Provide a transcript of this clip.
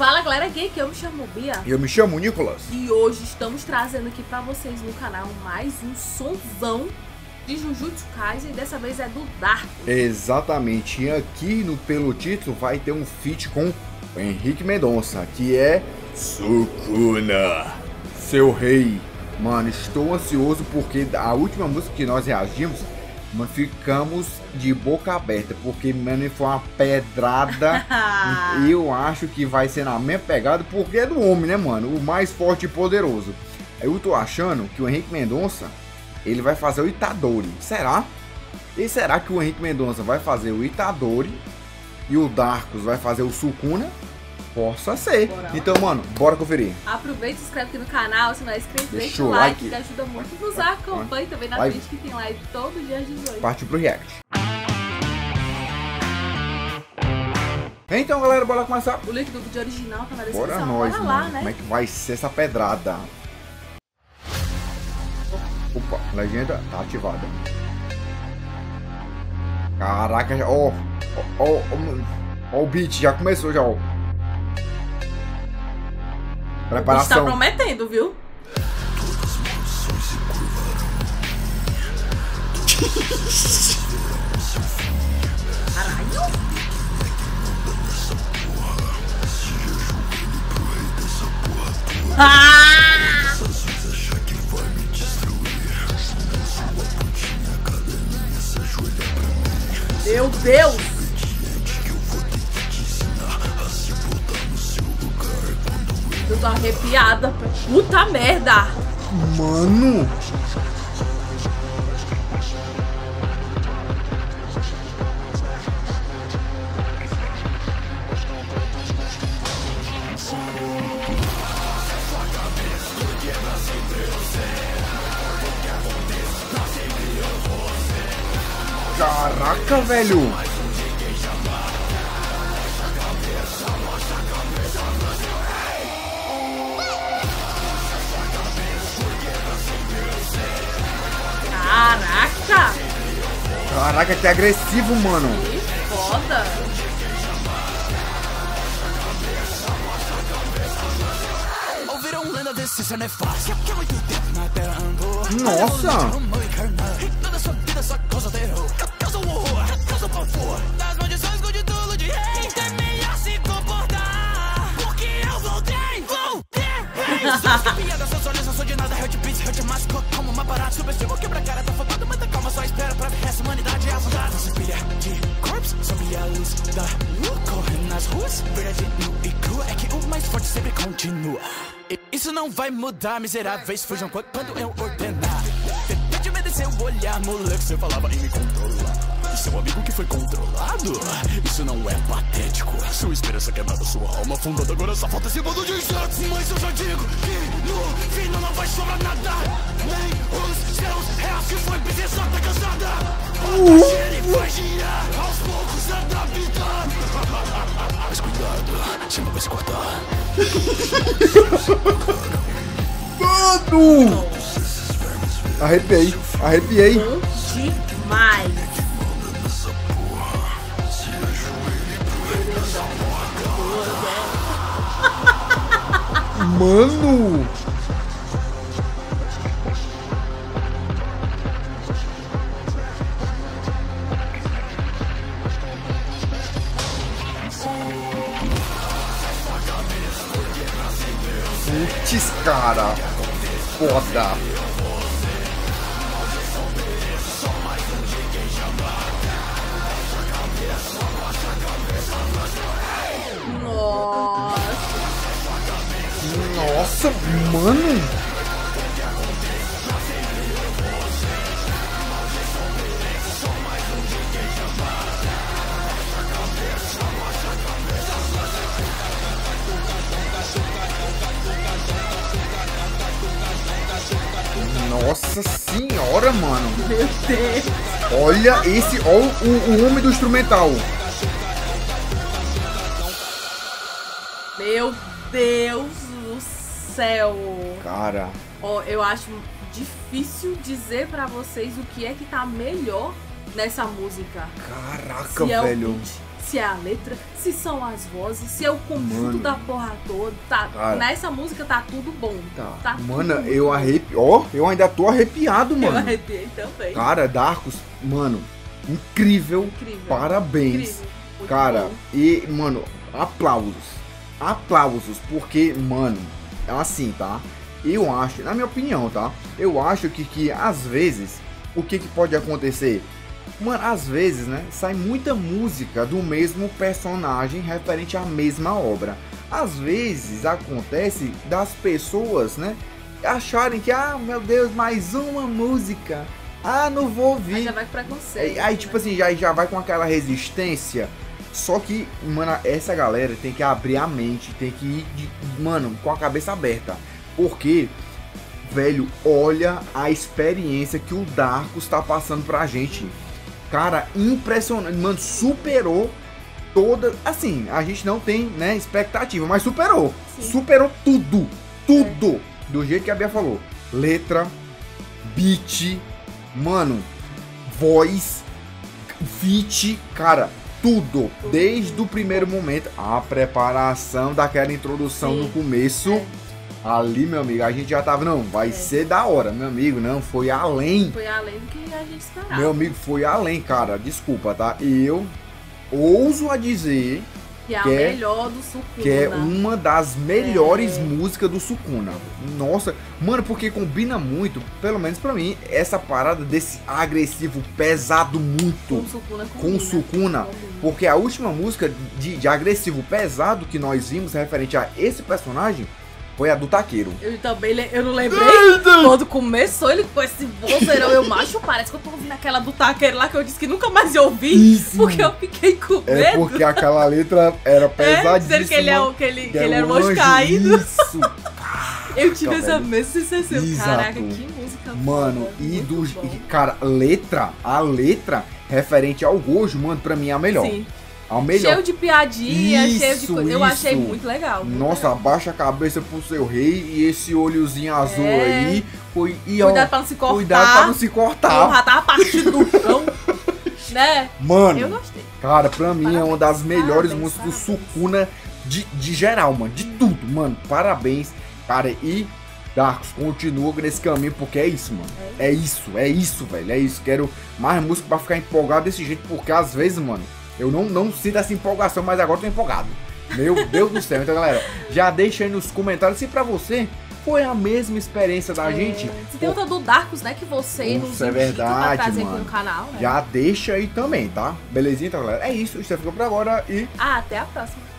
Fala galera, aqui eu me chamo Bia. E eu me chamo Nicolas. E hoje estamos trazendo aqui pra vocês no canal mais um sonzão de Jujutsu Kaisen. E dessa vez é do Dark. Exatamente, e aqui pelo título vai ter um feat com o Henrique Mendonça, que é Sukuna, seu rei. Mano, estou ansioso porque a última música que nós reagimos, mano, ficamos de boca aberta, porque, mano, foi uma pedrada. E eu acho que vai ser na mesma pegada, porque é do homem, né, mano? O mais forte e poderoso. Eu tô achando que o Henrique Mendonça, ele vai fazer o Itadori. Será? E será que o Henrique Mendonça vai fazer o Itadori e o Darkus vai fazer o Sukuna? Possa ser. Bora. Então, mano, bora conferir. Aproveita e se inscreve aqui no canal. Se não é inscrito, deixa o like, que ajuda muito. Nos acompanhe também na Twitch, que tem live todo dia às 18. Partiu pro react. Então, galera, bora começar. O link do vídeo original tá na descrição. Bora nós, bora mano. lá, né? Como é que vai ser essa pedrada? Opa, legenda tá ativada. Caraca, ó o beat, já começou já, ó. Preparação. Tá prometendo, viu? Caralho! Ah! Meu Deus! Eu tô arrepiada. Puta merda! Mano! Caraca, velho! Caraca! Caraca, que agressivo, mano! Que foda! Nossa! Isso não vai mudar, miseráveis fujam quando eu ordenar. Depende de obedecer o olhar, moleque, você falava em me controlar. E seu amigo que foi controlado? Isso não é patético. Sua esperança quebrada, sua alma afundada, agora só falta esse bando de insetos. Mas eu já digo que no fim não vai sobrar nada. Nem os seus reais que foi precisar tá cansada. Ele vai girar, aos poucos adaptar. Mas cuidado, você não vai se cortar. Mano! Arrepiei, arrepiei. Demais! Mano! Putz, cara! Foda! Nossa, mano! Nossa senhora, mano! Meu Deus! Olha esse, olha o homem do instrumental! Meu Deus do céu! Cara! Ó, eu acho difícil dizer pra vocês o que é que tá melhor nessa música. Caraca, se é velho! O beat, se é a letra, se são as vozes, se é o conjunto Mano. da porra toda. Tá, Cara. nessa música tá tudo bom. Tá Mano, tudo eu bom. arrepio. Ó, eu ainda tô arrepiado, Eu mano. arrepiei também. Cara, Darkus, mano, incrível. Incrível. Parabéns. Incrível. Muito Cara, bom. e, mano, aplausos. Aplausos, porque, mano, assim, tá? Eu acho, na minha opinião, tá? Eu acho que às vezes, o que pode acontecer? Mano, às vezes, né, sai muita música do mesmo personagem referente à mesma obra. Às vezes acontece das pessoas, né, acharem que, ah, meu Deus, mais uma música. Ah, não vou ouvir. Aí já vai com preconceito. Aí, tipo assim, já vai com aquela resistência. Só que, mano, essa galera tem que abrir a mente, tem que ir, mano, com a cabeça aberta. Porque, velho, olha a experiência que o Darkus tá passando pra gente. Cara, impressionante, mano, superou toda... Assim, a gente não tem, né, expectativa, mas superou. Sim. Superou tudo, tudo. Do jeito que a Bia falou. Letra, beat, mano, voz, feat, cara, tudo. Desde o primeiro momento, a preparação daquela introdução Sim. no começo, ali, meu amigo, a gente já tava, não, vai ser da hora, meu amigo, não, foi além. Foi além do que a gente esperava. Meu amigo, foi além, cara, desculpa, tá? Eu ouso a dizer que é a que é- melhor do Sukuna. que é uma das melhores músicas do Sukuna. Nossa, mano, porque combina muito, pelo menos pra mim, essa parada desse agressivo pesado muito Com o Sukuna com o combina. Sukuna. Combina. Porque a última música de agressivo pesado que nós vimos referente a esse personagem foi a do Taqueiro. Eu também eu não lembrei. Quando começou ele com esse vozeirão, eu macho, parece que eu tô ouvindo aquela do Taqueiro lá que eu disse que nunca mais ia ouvir. Isso. Porque eu fiquei com medo. É porque aquela letra era pesadíssima. dizendo que ele, que ele era um anjo. anjo caído. Isso. Eu tive Caraca, essa velho. mesma sensação. Exato. Caraca, que música Mano, foda, e muito dos. bom. Cara, a letra referente ao Gojo, mano, pra mim é a melhor. Sim. A melhor. Cheio de piadinha, cheio de Isso, coisa. Eu achei isso. muito legal. muito Nossa, legal. abaixa a cabeça pro seu rei e esse olhozinho azul É. aí. E, ó, Cuidado pra não se cortar. Cuidado pra não se cortar. Porra, tava partindo do chão. Né? Mano, Eu gostei. cara, pra mim é uma das melhores Parabéns, músicas do parabéns. Sukuna de geral, mano. De tudo, mano. Parabéns, cara. E Darkus continua nesse caminho, porque é isso, mano. É isso, velho. É isso. Quero mais música pra ficar empolgado desse jeito, porque às vezes, mano, eu não sinto essa empolgação, mas agora eu tô empolgado. Meu Deus do céu. Então, galera, já deixa aí nos comentários se pra você foi a mesma experiência da gente. Se tem outra do Darkus, né, que você nos Isso é indica verdade, pra trazer mano. aqui no canal, né? Já deixa aí também, tá? Belezinha, então, galera? É isso. Isso fica por agora e... Até a próxima.